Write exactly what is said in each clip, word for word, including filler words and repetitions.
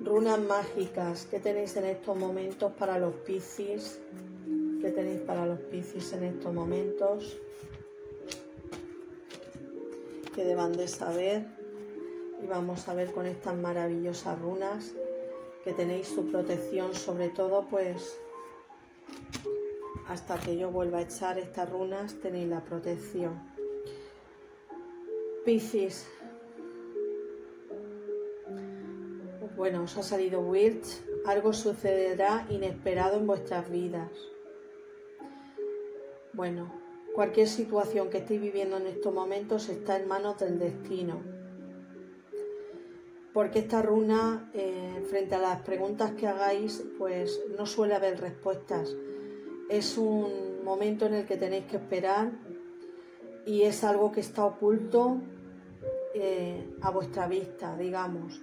Runas mágicas, ¿qué tenéis en estos momentos para los Piscis? ¿Qué tenéis para los Piscis en estos momentos? Que deban de saber. Y vamos a ver con estas maravillosas runas que tenéis su protección, sobre todo pues hasta que yo vuelva a echar estas runas tenéis la protección. Piscis. Bueno, os ha salido Witch. Algo sucederá inesperado en vuestras vidas. Bueno, cualquier situación que estéis viviendo en estos momentos está en manos del destino. Porque esta runa, eh, frente a las preguntas que hagáis, pues no suele haber respuestas. Es un momento en el que tenéis que esperar y es algo que está oculto eh, a vuestra vista, digamos.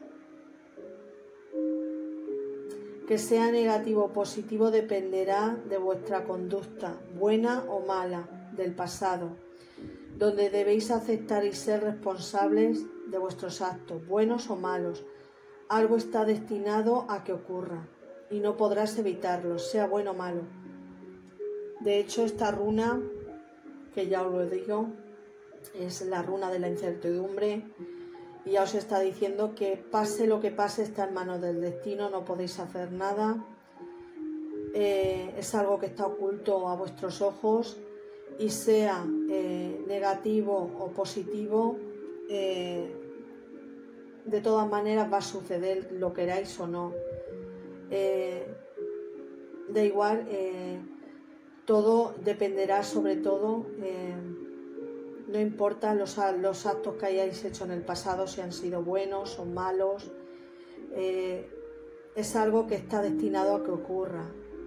Que sea negativo o positivo dependerá de vuestra conducta, buena o mala, del pasado, donde debéis aceptar y ser responsables de vuestros actos, buenos o malos. Algo está destinado a que ocurra y no podrás evitarlo, sea bueno o malo. De hecho, esta runa, que ya os lo digo, es la runa de la incertidumbre. Y ya os está diciendo que pase lo que pase está en manos del destino, no podéis hacer nada. Eh, es algo que está oculto a vuestros ojos y sea eh, negativo o positivo, eh, de todas maneras va a suceder, lo queráis o no. Eh, da igual, eh, todo dependerá sobre todo... Eh, No importa los, los actos que hayáis hecho en el pasado, si han sido buenos o malos, eh, es algo que está destinado a que ocurra.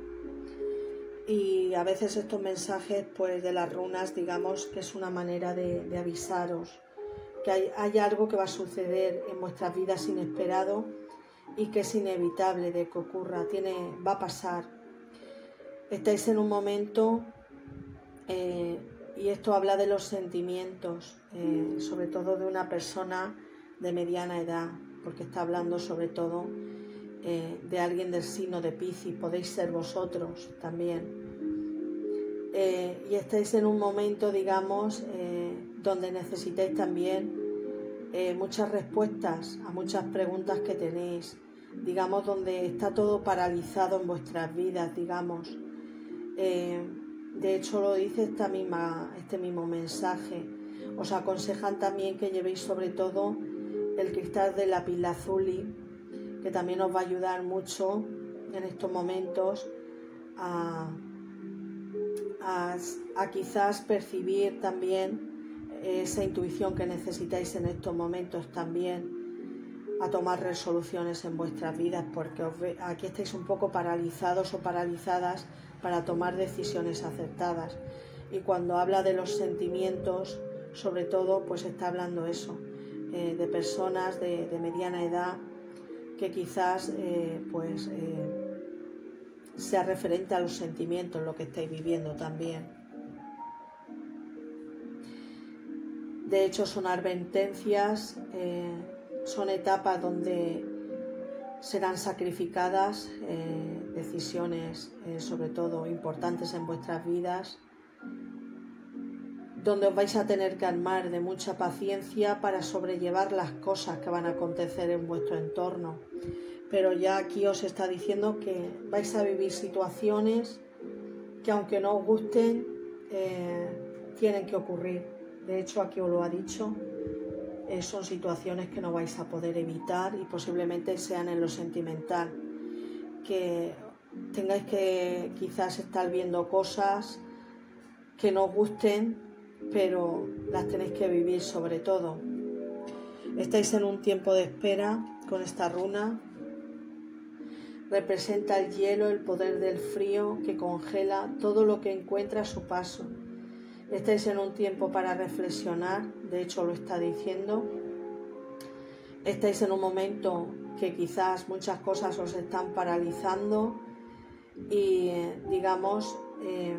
Y a veces estos mensajes pues, de las runas, digamos que es una manera de, de avisaros que hay, hay algo que va a suceder en vuestras vidas inesperado y que es inevitable de que ocurra, tiene, va a pasar. Estáis en un momento... Eh, Y esto habla de los sentimientos, eh, sobre todo de una persona de mediana edad, porque está hablando sobre todo eh, de alguien del signo de Piscis, podéis ser vosotros también. Eh, y estáis en un momento, digamos, eh, donde necesitáis también eh, muchas respuestas a muchas preguntas que tenéis, digamos, donde está todo paralizado en vuestras vidas, digamos. Eh, De hecho, lo dice esta misma, este mismo mensaje. Os aconsejan también que llevéis sobre todo el cristal de lapislázuli, que también os va a ayudar mucho en estos momentos a, a, a quizás percibir también esa intuición que necesitáis en estos momentos también, a tomar resoluciones en vuestras vidas, porque os ve, aquí estáis un poco paralizados o paralizadas para tomar decisiones acertadas. Y cuando habla de los sentimientos, sobre todo, pues está hablando eso, eh, de personas de, de mediana edad que quizás eh, pues eh, sea referente a los sentimientos lo que estáis viviendo también. De hecho, son advertencias, eh, son etapas donde serán sacrificadas eh, decisiones, eh, sobre todo importantes en vuestras vidas, donde os vais a tener que armar de mucha paciencia para sobrellevar las cosas que van a acontecer en vuestro entorno. Pero ya aquí os está diciendo que vais a vivir situaciones que, aunque no os gusten, eh, tienen que ocurrir. De hecho, aquí os lo ha dicho. Eh, son situaciones que no vais a poder evitar y posiblemente sean en lo sentimental, que tengáis que quizás estar viendo cosas que no os gusten, pero las tenéis que vivir sobre todo. Estáis en un tiempo de espera con esta runa. Representa el hielo, el poder del frío que congela todo lo que encuentra a su paso. Estáis en un tiempo para reflexionar, de hecho lo está diciendo. Estáis en un momento que quizás muchas cosas os están paralizando y eh, digamos eh,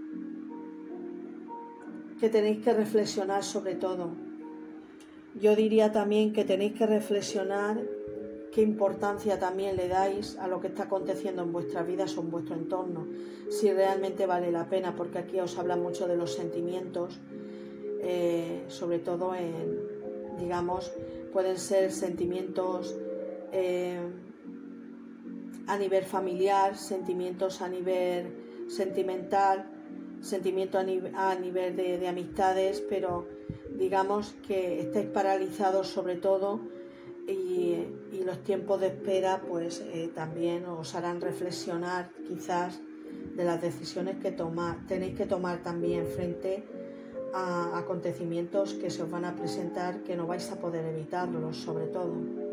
que tenéis que reflexionar sobre todo. Yo diría también que tenéis que reflexionar qué importancia también le dais a lo que está aconteciendo en vuestras vidas o en vuestro entorno, si realmente vale la pena, porque aquí os habla mucho de los sentimientos, eh, sobre todo en, digamos, pueden ser sentimientos eh, a nivel familiar, sentimientos a nivel sentimental, sentimientos a, nive a nivel de, de amistades, pero digamos que estáis paralizados sobre todo y, y los tiempos de espera pues eh, también os harán reflexionar quizás de las decisiones que tomar, tenéis que tomar también frente a acontecimientos que se os van a presentar, que no vais a poder evitarlos sobre todo.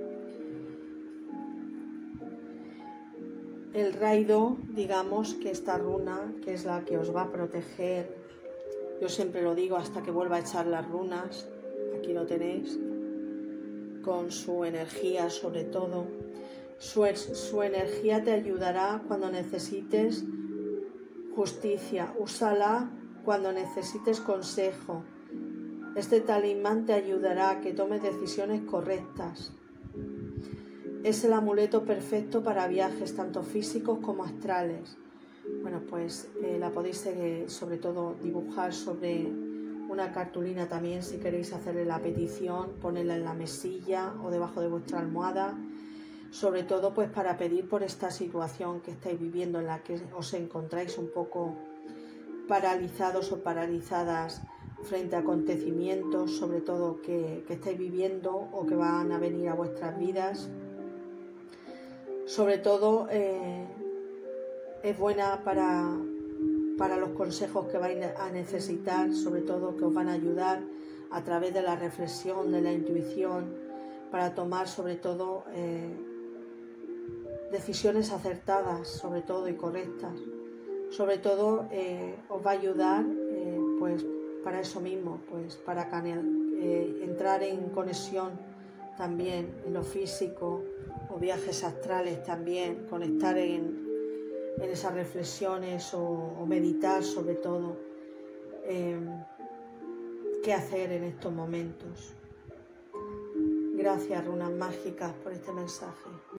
El Raido, digamos que esta runa, que es la que os va a proteger, yo siempre lo digo hasta que vuelva a echar las runas, aquí lo tenéis, con su energía sobre todo. Su, su energía te ayudará cuando necesites justicia, úsala cuando necesites consejo. Este talismán te ayudará a que tomes decisiones correctas. Es el amuleto perfecto para viajes, tanto físicos como astrales. Bueno, pues eh, la podéis eh, sobre todo dibujar sobre una cartulina también, si queréis hacerle la petición, ponerla en la mesilla o debajo de vuestra almohada. Sobre todo pues para pedir por esta situación que estáis viviendo, en la que os encontráis un poco paralizados o paralizadas frente a acontecimientos, sobre todo que, que estáis viviendo o que van a venir a vuestras vidas. Sobre todo eh, es buena para, para los consejos que vais a necesitar, sobre todo que os van a ayudar a través de la reflexión, de la intuición, para tomar sobre todo eh, decisiones acertadas, sobre todo y correctas. Sobre todo eh, os va a ayudar eh, pues para eso mismo, pues para canal, eh, entrar en conexión también en lo físico o viajes astrales también, conectar en, en esas reflexiones o, o meditar sobre todo eh, qué hacer en estos momentos. Gracias, runas mágicas, por este mensaje.